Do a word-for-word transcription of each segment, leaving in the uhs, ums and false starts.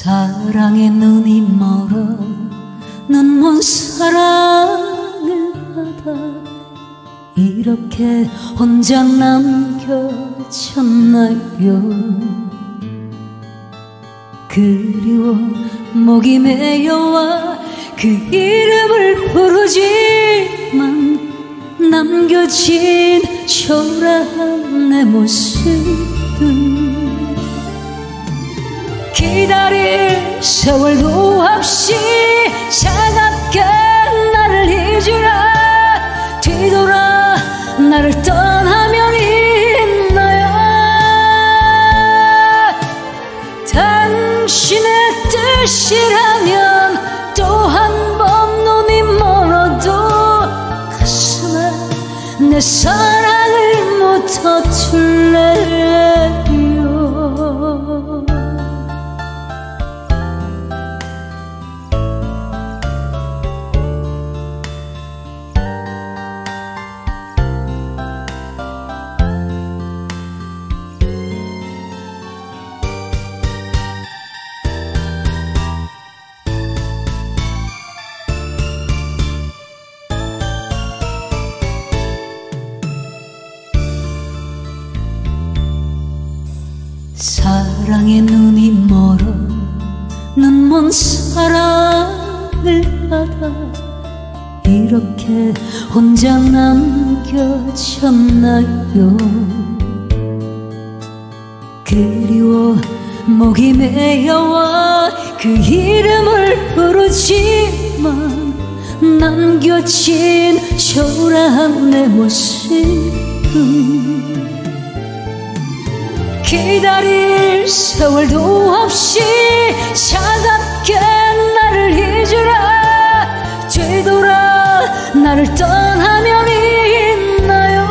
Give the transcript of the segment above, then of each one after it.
사랑의 눈이 멀어 눈먼 사랑을 하다 이렇게 혼자 남겨졌나요? 그리워 목이 메여와 그 이름을 부르지만 남겨진 초라한 내 모습은 기다릴 세월도 없이 차갑게 나를 잊으라 뒤돌아 나를 떠나면 있나요? 당신의 뜻이라면 또 한 번 눈이 멀어도 가슴에 내 사랑을 묻어둘래요. 사랑의 눈이 멀어 눈먼 사랑을 하다 이렇게 혼자 남겨졌나요? 그리워 목이 메여와 그 이름을 부르지만 남겨진 초라한 내 모습은 기다릴 세월도 없이 차갑게 나를 잊으라 뒤돌아 나를 떠나면 있나요?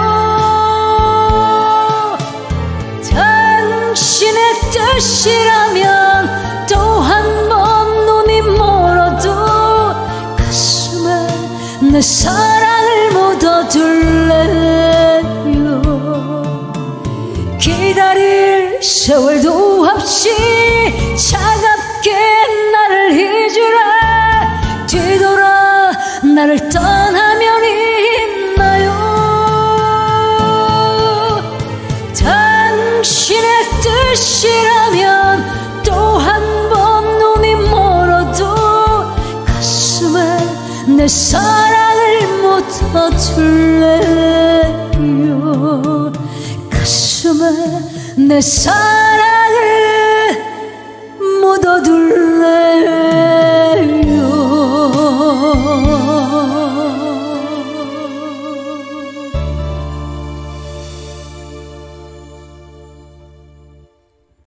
당신의 뜻이라면 또 한 번 눈이 멀어도 가슴에 내 사랑을 묻어둘래요. 기다릴 세월도 없이 차갑게 나를 잊으라 뒤돌아 나를 떠나면 있나요? 당신의 뜻이라면 또 한 번 눈이 멀어도 가슴에 내 사랑을 묻어둘래요. 가슴에 내 사랑